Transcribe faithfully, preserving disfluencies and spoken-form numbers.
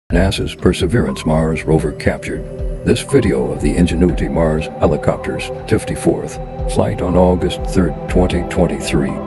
NASA's Perseverance Mars rover captured this video of the Ingenuity Mars Helicopter's fifty-fourth flight on August third, twenty twenty-three.